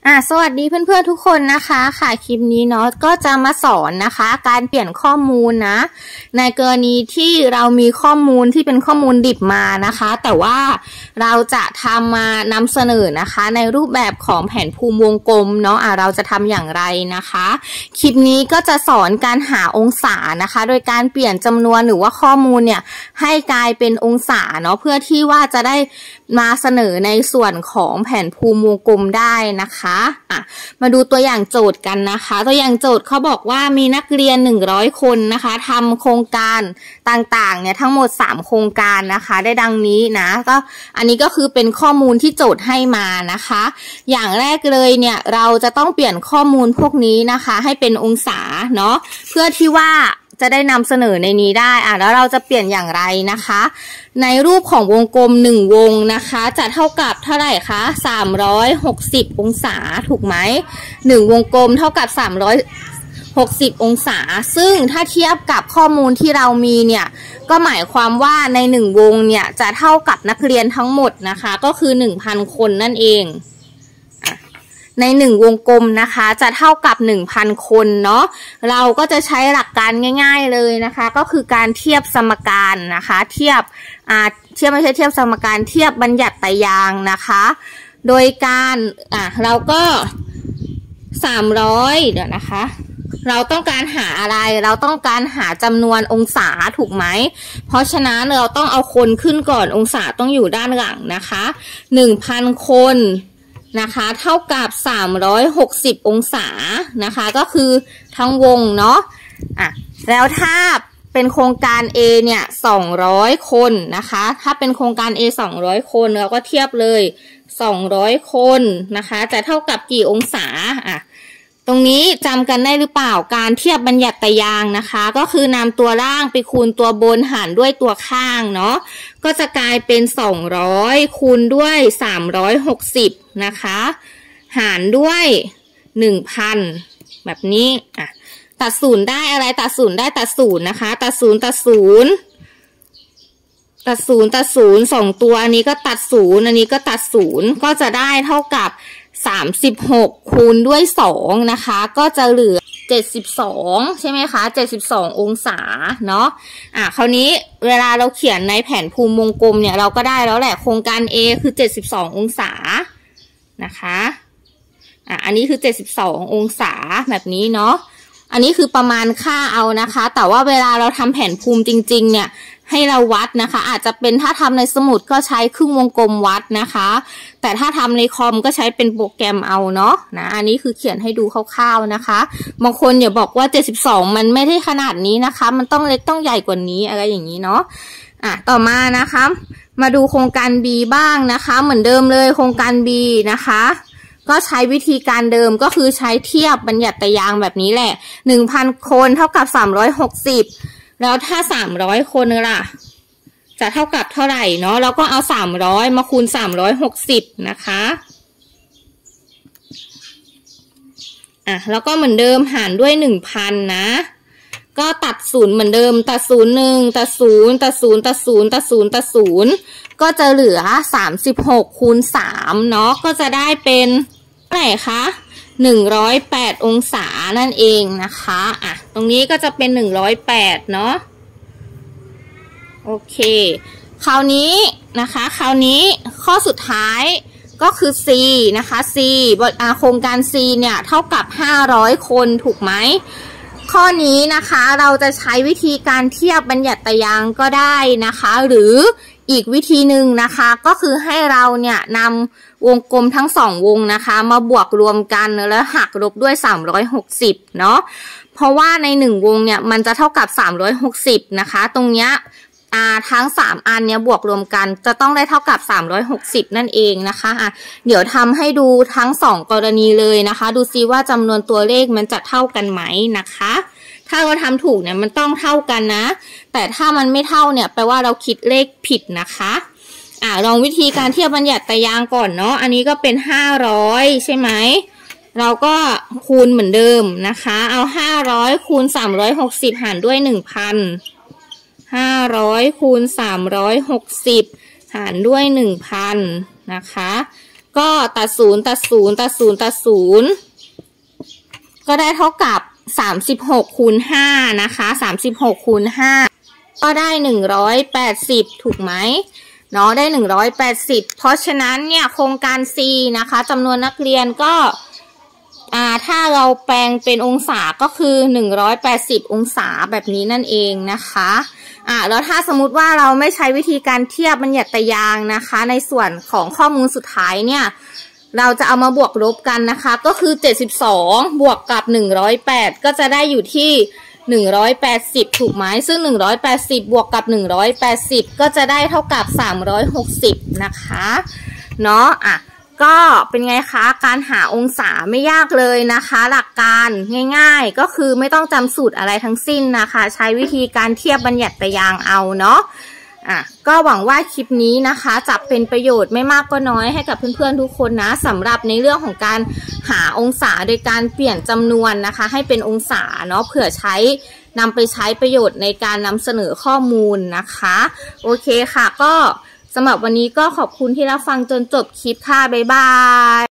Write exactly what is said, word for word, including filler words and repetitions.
อ่ะสวัสดีเพื่อนๆทุกคนนะคะค่ะคลิปนี้เนาะก็จะมาสอนนะคะการเปลี่ยนข้อมูลนะในกรณีที่เรามีข้อมูลที่เป็นข้อมูลดิบมานะคะแต่ว่าเราจะทำมานำเสนอนะคะในรูปแบบของแผนภูมิวงกลมเนาะอ่ะเราจะทำอย่างไรนะคะคลิปนี้ก็จะสอนการหาองศานะคะโดยการเปลี่ยนจำนวนหรือว่าข้อมูลเนี่ยให้กลายเป็นองศาเนาะเพื่อที่ว่าจะได้มาเสนอในส่วนของแผนภูมิวงกลมได้นะคะอ่ะมาดูตัวอย่างโจทย์กันนะคะตัวอย่างโจทย์เขาบอกว่ามีนักเรียนหนึ่งร้อยคนนะคะทำโครงการต่างๆเนี่ยทั้งหมดสามโครงการนะคะได้ดังนี้นะก็อันนี้ก็คือเป็นข้อมูลที่โจทย์ให้มานะคะอย่างแรกเลยเนี่ยเราจะต้องเปลี่ยนข้อมูลพวกนี้นะคะให้เป็นองศาเนาะเพื่อที่ว่าจะได้นำเสนอในนี้ได้อ่ะแล้วเราจะเปลี่ยนอย่างไรนะคะในรูปของวงกลมหนึ่งวงนะคะจะเท่ากับเท่าไหร่คะสามร้อยหกสิบองศาถูกไหมหนึ่งวงกลมเท่ากับสามร้อยหกสิบองศาซึ่งถ้าเทียบกับข้อมูลที่เรามีเนี่ยก็หมายความว่าในหนึ่งวงเนี่ยจะเท่ากับนักเรียนทั้งหมดนะคะก็คือ หนึ่งพัน คนนั่นเองในหนึ่งวงกลมนะคะจะเท่ากับ หนึ่งพัน คนเนาะเราก็จะใช้หลักการง่ายๆเลยนะคะก็คือการเทียบสมการนะคะเทียบอ่าเทียบไม่ใช่เทียบสมการเทียบบัญญัติไตรยางนะคะโดยการอ่ะเราก็สามร้อยเดี๋ยวนะคะเราต้องการหาอะไรเราต้องการหาจำนวนองศาถูกไหมเพราะฉะนั้นเราต้องเอาคนขึ้นก่อนองศาต้องอยู่ด้านหลังนะคะ หนึ่งพัน คนนะคะเท่ากับสามร้อยหกสิบองศานะคะก็คือทั้งวงเนาะอ่ะแล้วถ้าเป็นโครงการ A เนี่ยสองร้อยคนนะคะถ้าเป็นโครงการ A สองร้อยคนเราก็เทียบเลยสองร้อยคนนะคะจะเท่ากับกี่องศาอ่ะตรงนี้จำกันได้หรือเปล่าการเทียบบัญญัติไตรยางนะคะก็คือนำตัวล่างไปคูณตัวบนหารด้วยตัวข้างเนาะก็จะกลายเป็นสองร้อยคูณด้วยสามร้อยหกสิบนะคะหารด้วย หนึ่งพัน แบบนี้อ่ะตัดศูนย์ได้อะไรตัดศูนย์ได้ตัดศูนย์นะคะตัดศูนย์ตัดศูนย์ตัดศูนย์ตัดศูนย์สองตัวอันนี้ก็ตัดศูนย์อันนี้ก็ตัดศูนย์ก็จะได้เท่ากับสามสิบหกคูณด้วยสองนะคะก็จะเหลือเจ็ดสิบสองใช่ไหมคะเจ็ดสิบสององศาเนาะอ่ะคราวนี้เวลาเราเขียนในแผนภูมิวงกลมเนี่ยเราก็ได้แล้วแหละโครงการ A คือเจ็ดสิบสององศานะคะอ่ะอันนี้คือเจ็ดสิบสององศาแบบนี้เนาะอันนี้คือประมาณค่าเอานะคะแต่ว่าเวลาเราทำแผนภูมิจริงๆเนี่ยให้เราวัดนะคะอาจจะเป็นถ้าทำในสมุดก็ใช้ครึ่งวงกลมวัดนะคะแต่ถ้าทำในคอมก็ใช้เป็นโปรแกรมเอาเนาะนะอันนี้คือเขียนให้ดูคร่าวๆนะคะบางคนอย่าบอกว่าเจ็ดสิบสองมันไม่ได้ขนาดนี้นะคะมันต้องเล็กต้องใหญ่กว่านี้อะไรอย่างนี้เนาะอ่ะต่อมานะคะมาดูโครงการ B บ้างนะคะเหมือนเดิมเลยโครงการ B นะคะก็ใช้วิธีการเดิมก็คือใช้เทียบบัญญัติไตรยางแบบนี้แหละ หนึ่งพัน คนเท่ากับสามร้อยหกสิบแล้วถ้าสามร้อยคนล่ะจะเท่ากับเท่าไหร่เนาะเราก็เอาสามร้อยมาคูณสามร้อยหกสิบนะคะอ่ะแล้วก็เหมือนเดิมหารด้วย หนึ่งพัน นะก็ตัดศูนย์เหมือนเดิมตัดศูนย์หนึ่งตัดศูนย์ตัดศูนย์ตัดศูนย์ตัดศูนย์ตัดศูนย์ก็จะเหลือสามสิบหกคูณสามเนาะก็จะได้เป็นเท่าไหร่คะหนึ่งร้อยแปดองศานั่นเองนะคะอ่ะตรงนี้ก็จะเป็นหนึ่งร้อยแปดเนาะโอเคคราวนี้นะคะคราวนี้ข้อสุดท้ายก็คือ C นะคะ C โครงการ C เนี่ยเท่ากับห้าร้อยคนถูกไหมข้อนี้นะคะเราจะใช้วิธีการเทียบบัญญัติไตรยางก็ได้นะคะหรืออีกวิธีหนึ่งนะคะก็คือให้เราเนี่ยนำวงกลมทั้งสองวงนะคะมาบวกรวมกันแล้วหักลบด้วยสามร้อยหกสิบเนาะเพราะว่าในหนึ่งวงเนี่ยมันจะเท่ากับสามร้อยหกสิบนะคะตรงเนี้ยอ่าทั้งสามอันเนี้ยบวกรวมกันจะต้องได้เท่ากับสามร้อยหกสิบนั่นเองนะคะอ่ะเดี๋ยวทำให้ดูทั้งสองกรณีเลยนะคะดูซิว่าจำนวนตัวเลขมันจะเท่ากันไหมนะคะถ้าเราทำถูกเนี่ยมันต้องเท่ากันนะแต่ถ้ามันไม่เท่าเนี่ยแปลว่าเราคิดเลขผิดนะคะอ่าลองวิธีการเทียบบัญญัติไตรยางก่อนเนาะอันนี้ก็เป็นห้าร้อยใช่ไหมเราก็คูณเหมือนเดิมนะคะเอาห้าร้อยคูณสามร้อยหกสิบหารด้วย หนึ่งพัน ห้าร้อยคูณสามร้อยหกสิบหารด้วย หนึ่งพัน นะคะก็ตัดศูนย์ตัดศูนย์ตัดศูนย์ตัดศูนย์ก็ได้เท่ากับสามสิบหกคูณห้านะคะสามสิบหกคูณห้าก็ได้หนึ่งร้อยแปดสิบถูกไหมเนาะได้หนึ่งร้อยแปดสิบเพราะฉะนั้นเนี่ยโครงการ C นะคะจำนวนนักเรียนก็อ่าถ้าเราแปลงเป็นองศาก็คือหนึ่งร้อยแปดสิบองศาแบบนี้นั่นเองนะคะอ่าแล้วถ้าสมมุติว่าเราไม่ใช้วิธีการเทียบบัญญัติยางนะคะในส่วนของข้อมูลสุดท้ายเนี่ยเราจะเอามาบวกลบกันนะคะก็คือเจ็ดสิบสองบวกกับหนึ่งร้อยแปดก็จะได้อยู่ที่หนึ่งร้อยแปดสิบถูกไหมซึ่งหนึ่งร้อยแปดสิบบวกกับหนึ่งร้อยแปดสิบก็จะได้เท่ากับสามร้อยหกสิบนะคะเนาะอ่ะก็เป็นไงคะการหาองศาไม่ยากเลยนะคะหลักการง่ายๆก็คือไม่ต้องจำสูตรอะไรทั้งสิ้นนะคะใช้วิธีการเทียบบัญญัติยางเอาเนาะอ่ะก็หวังว่าคลิปนี้นะคะจะเป็นประโยชน์ไม่มากก็น้อยให้กับเพื่อนๆทุกคนนะสำหรับในเรื่องของการหาองศาโดยการเปลี่ยนจำนวนนะคะให้เป็นองศาเนาะเผื่อใช้นำไปใช้ประโยชน์ในการนำเสนอข้อมูลนะคะโอเคค่ะก็สำหรับวันนี้ก็ขอบคุณที่รับฟังจนจบคลิปค่ะบ๊ายบาย